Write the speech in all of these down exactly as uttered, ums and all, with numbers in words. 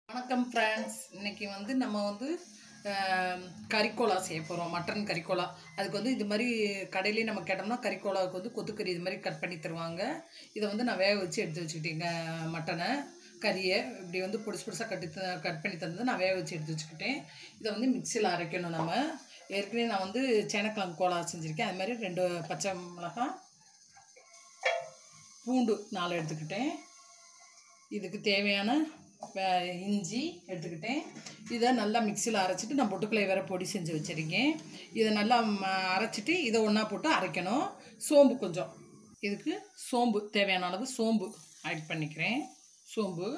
வணக்கம் ஃப்ரெண்ட்ஸ். இன்றைக்கி வந்து நம்ம வந்து கறிக்கோலா செய்ய போகிறோம். மட்டன் கறிக்கோலா. அதுக்கு வந்து இது மாதிரி கடையிலே நம்ம கேட்டோம்னா கறிக்கோலாவுக்கு வந்து கொத்துக்கறி இது மாதிரி கட் பண்ணி தருவாங்க. இதை வந்து நான் வேக வச்சு எடுத்து வச்சுக்கிட்டேங்க. மட்டனை கறியை இப்படி வந்து பொடிசு பொடிசாக கட்டி கட் பண்ணி தந்தது நான் வேக வச்சு எடுத்து வச்சுக்கிட்டேன். இதை வந்து மிக்சியில் அரைக்கணும். நம்ம ஏற்கனவே நான் வந்து சேனக்கிழங்கு கோலா செஞ்சுருக்கேன். அது மாதிரி ரெண்டு பச்சை மிளகாய், பூண்டு நாலு எடுத்துக்கிட்டேன். இதுக்கு தேவையான இஞ்சி எடுத்துக்கிட்டேன். இதை நல்லா மிக்சியில் அரைச்சிட்டு நான் பொட்டுக்கலை வேறு பொடி செஞ்சு வச்சுருக்கேன். இதை நல்லா அரைச்சிட்டு இதை ஒன்றா போட்டு அரைக்கணும். சோம்பு கொஞ்சம், இதுக்கு சோம்பு தேவையான அளவு சோம்பு ஆட் பண்ணிக்கிறேன். சோம்பு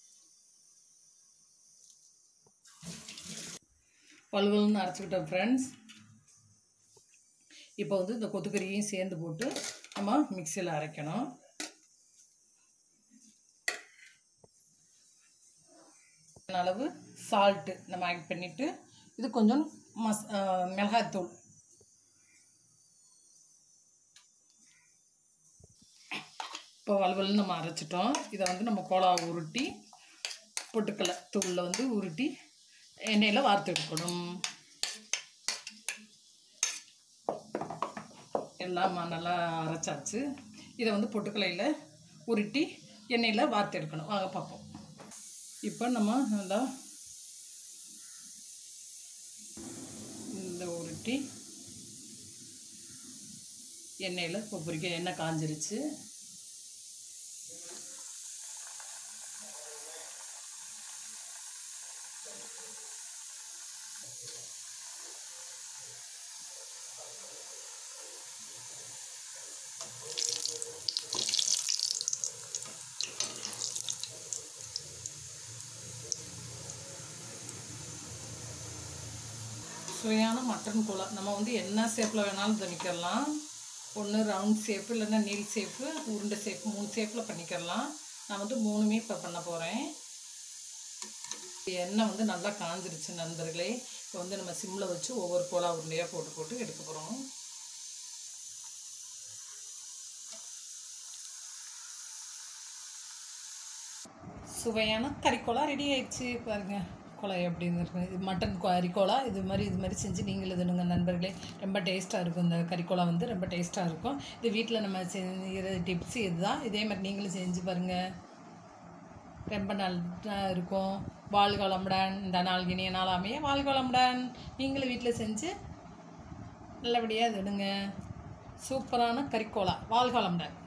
வலுவலுன்னு அரைச்சிக்கிட்டோம் ஃப்ரெண்ட்ஸ். இப்போ வந்து இந்த கொத்துக்கறியையும் சேர்ந்து போட்டு நம்ம மிக்சியில் அரைக்கணும். அளவு சால்ட்டு நம்ம ஆட் பண்ணிவிட்டு இது கொஞ்சம் மஸ் மிளகாய்த்தூள், இப்போ வலுவலுன்னு நம்ம அரைச்சிட்டோம். இதை வந்து நம்ம கோலாவை உருட்டி பொட்டுக்கலை தூளில் வந்து உருட்டி எண்ணெயில் வார்த்து எடுக்கணும். எல்லாம் நல்லா அரைச்சாச்சு. இதை வந்து பொட்டுக்கலையில் உருட்டி எண்ணெயில் வார்த்து எடுக்கணும். வாங்க பார்ப்போம். இப்போ நம்ம நல்லா இந்த உருட்டி எண்ணெயில் இப்போ பொரிக்க எண்ணெய் காஞ்சிருச்சு. சுவையான மட்டன் கோலா நம்ம வந்து என்ன ஷேப்பில் வேணாலும் பண்ணிக்கலாம். ஒன்று ரவுண்ட் ஷேப்பு, இல்லைன்னா நீல் ஷேப்பு, உருண்டை ஷேப்பு, மூணு ஷேப்பில் பண்ணிக்கலாம். நான் வந்து மூணுமே இப்போ பண்ண போகிறேன். எண்ணெய் வந்து நல்லா காஞ்சிருச்சு நண்பர்களே. இப்போ வந்து நம்ம சிம்மில் வச்சு ஒவ்வொரு கோலா உருண்டையாக போட்டு போட்டு எடுக்க போகிறோம். சுவையான கறிக்கோலா ரெடி ஆயிடுச்சு. பாருங்கள் கோலா எப்படின்னு இருக்குது. இது மட்டன் கறிக்கோலா. இது மாதிரி இது மாதிரி செஞ்சு நீங்களும் இதுனுங்க நண்பர்களே. ரொம்ப டேஸ்ட்டாக இருக்கும். இந்த கறிக்கோலா வந்து ரொம்ப டேஸ்ட்டாக இருக்கும். இது வீட்டில் நம்ம செய்கிற டிப்ஸு இதுதான். இதே மாதிரி நீங்களும் செஞ்சு பாருங்கள். ரொம்ப நல்லா இருக்கும். வாழ்க வளமுடன். இந்த நாள் இனிய நாளாமையே வாழ்க வளமுடன். நீங்களும் வீட்டில் செஞ்சு நல்லபடியாக இதுடுங்க. சூப்பரான கறிக்கோலா. வாழ்க வளமுடன்.